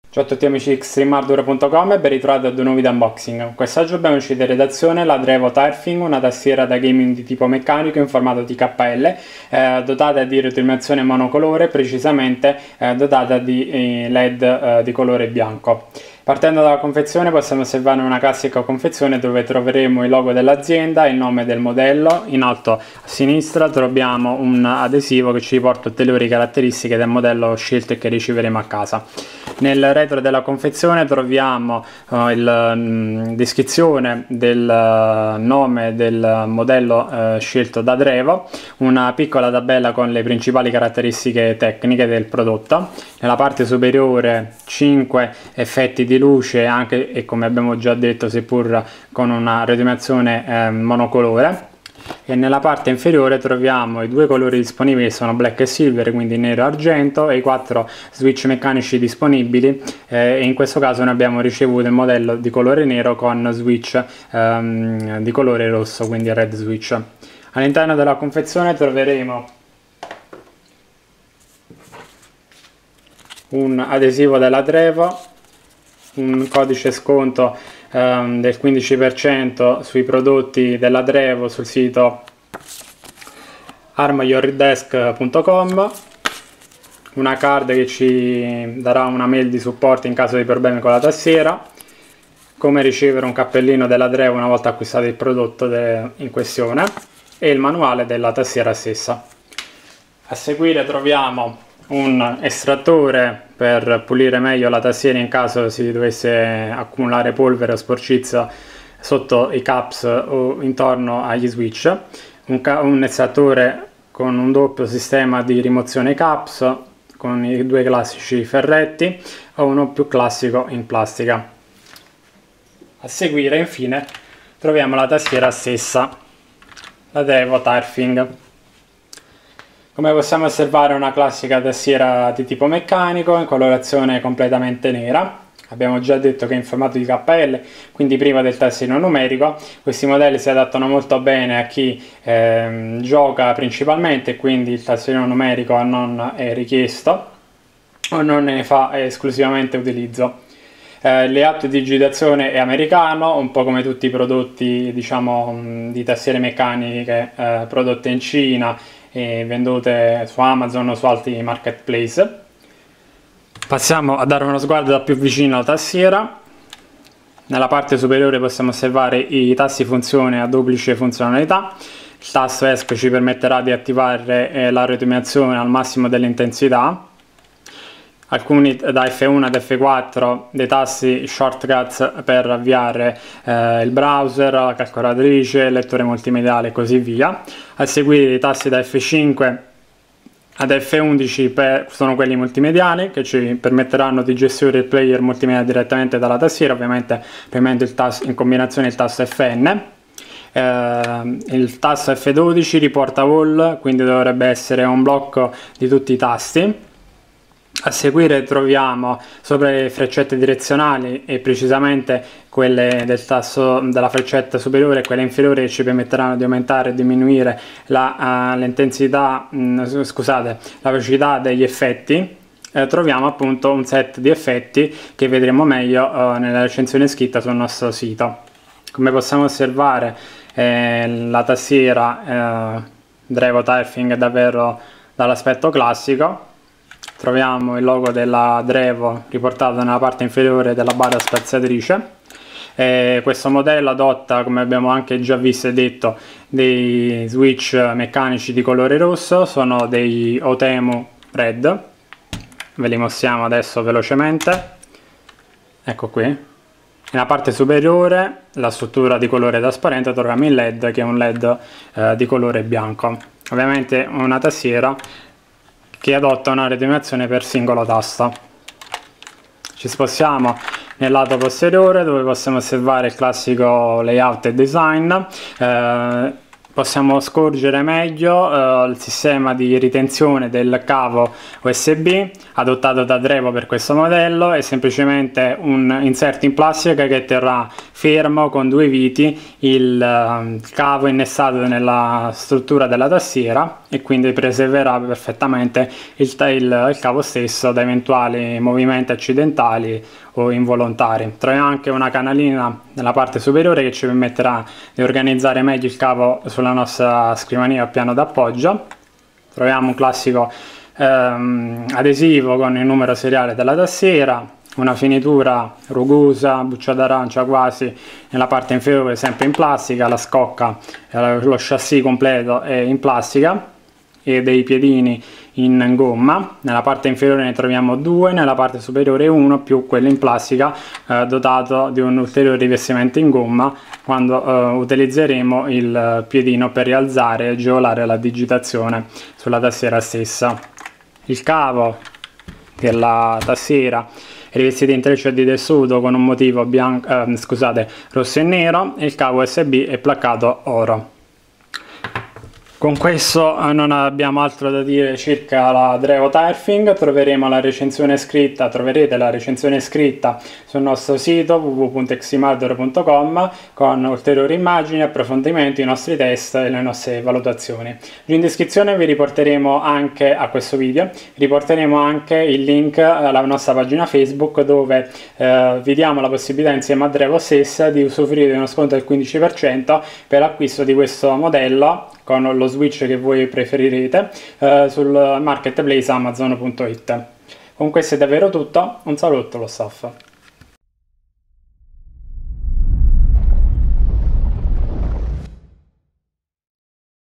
Ciao a tutti amici di extremehardware.com e ben ritrovati ad un nuovo video unboxing. Quest'oggi abbiamo uscito in redazione la Drevo Tirefing, una tastiera da gaming di tipo meccanico in formato TKL, dotata di rotazione monocolore, precisamente dotata di LED di colore bianco. Partendo dalla confezione possiamo osservare una classica confezione dove troveremo il logo dell'azienda e il nome del modello. In alto a sinistra troviamo un adesivo che ci riporta ulteriori caratteristiche del modello scelto e che riceveremo a casa. Nel retro della confezione troviamo la descrizione del nome del modello scelto da Drevo, una piccola tabella con le principali caratteristiche tecniche del prodotto. Nella parte superiore 5 effetti di luce, anche e come abbiamo già detto seppur con una illuminazione monocolore. E nella parte inferiore troviamo i due colori disponibili che sono black e silver, quindi nero e argento, e i 4 switch meccanici disponibili, e in questo caso noi abbiamo ricevuto il modello di colore nero con switch di colore rosso, quindi red switch. All'interno della confezione troveremo un adesivo della Drevo, un codice sconto del 15% sui prodotti della Drevo sul sito armyourdesk.com, una card che ci darà una mail di supporto in caso di problemi con la tastiera, come ricevere un cappellino della Drevo una volta acquistato il prodotto in questione, e il manuale della tastiera stessa. A seguire troviamo un estrattore per pulire meglio la tastiera in caso si dovesse accumulare polvere o sporcizia sotto i caps o intorno agli switch, un estrattore con un doppio sistema di rimozione caps con i due classici ferretti o uno più classico in plastica. A seguire infine troviamo la tastiera stessa, la Drevo Tirefing. Come possiamo osservare è una classica tastiera di tipo meccanico in colorazione completamente nera. Abbiamo già detto che è in formato di KL, quindi priva del tastierino numerico. Questi modelli si adattano molto bene a chi gioca principalmente, quindi il tastierino numerico non è richiesto o non ne fa esclusivamente utilizzo. Il layout di digitazione è americano, un po' come tutti i prodotti di tastiere meccaniche prodotte in Cina e vendute su Amazon o su altri marketplace. Passiamo a dare uno sguardo da più vicino alla tastiera. Nella parte superiore possiamo osservare i tasti funzione a duplice funzionalità. Il tasto ESC ci permetterà di attivare la rotazione al massimo dell'intensità. Alcuni da F1 ad F4 dei tasti shortcuts per avviare il browser, la calcolatrice, il lettore multimediale e così via. A seguire i tasti da F5 ad F11 sono quelli multimediali che ci permetteranno di gestire il player multimedia direttamente dalla tastiera, ovviamente premendo il tasto in combinazione il tasto Fn. Il tasto F12 riporta all, quindi dovrebbe essere un blocco di tutti i tasti. A seguire troviamo sopra le freccette direzionali e precisamente quelle del tasto della freccetta superiore e quelle inferiori che ci permetteranno di aumentare e diminuire la velocità degli effetti. Troviamo appunto un set di effetti che vedremo meglio nella recensione scritta sul nostro sito. Come possiamo osservare la tastiera Drevo Tirefing è davvero dall'aspetto classico. Troviamo il logo della Drevo riportato nella parte inferiore della barra spaziatrice. Questo modello adotta, come abbiamo anche già visto e detto, dei switch meccanici di colore rosso, sono degli Otemu Red. Ve li mostriamo adesso velocemente. Ecco qui. Nella parte superiore la struttura di colore trasparente troviamo il LED, che è un LED di colore bianco. Ovviamente una tastiera che adotta una illuminazione per singolo tasto. Ci spostiamo nel lato posteriore dove possiamo osservare il classico layout e design. Possiamo scorgere meglio il sistema di ritenzione del cavo USB adottato da Drevo per questo modello. È semplicemente un inserto in plastica che terrà fermo con due viti il cavo innestato nella struttura della tastiera e quindi preserverà perfettamente il cavo stesso da eventuali movimenti accidentali o involontari. Troviamo anche una canalina nella parte superiore che ci permetterà di organizzare meglio il cavo sulla nostra scrivania al piano d'appoggio. Troviamo un classico adesivo con il numero seriale della tastiera, una finitura rugosa, buccia arancia quasi nella parte inferiore, sempre in plastica, la scocca, lo chassis completo è in plastica e dei piedini in gomma. Nella parte inferiore ne troviamo due, nella parte superiore uno, più quello in plastica dotato di un ulteriore rivestimento in gomma quando utilizzeremo il piedino per rialzare e agevolare la digitazione sulla tastiera stessa. Il cavo della tastiera è rivestito in 3 di tessuto con un motivo rosso e nero, e il cavo USB è placcato oro. Con questo non abbiamo altro da dire circa la Drevo Turfing. Troverete la recensione scritta sul nostro sito www.eximhardware.com con ulteriori immagini, approfondimenti, i nostri test e le nostre valutazioni. In descrizione vi riporteremo anche a questo video, riporteremo anche il link alla nostra pagina Facebook dove vi diamo la possibilità insieme a Drevo stessa di usufruire di uno sconto del 15% per l'acquisto di questo modello con lo switch che voi preferirete sul marketplace amazon.it. Con questo è davvero tutto, un saluto lo staff.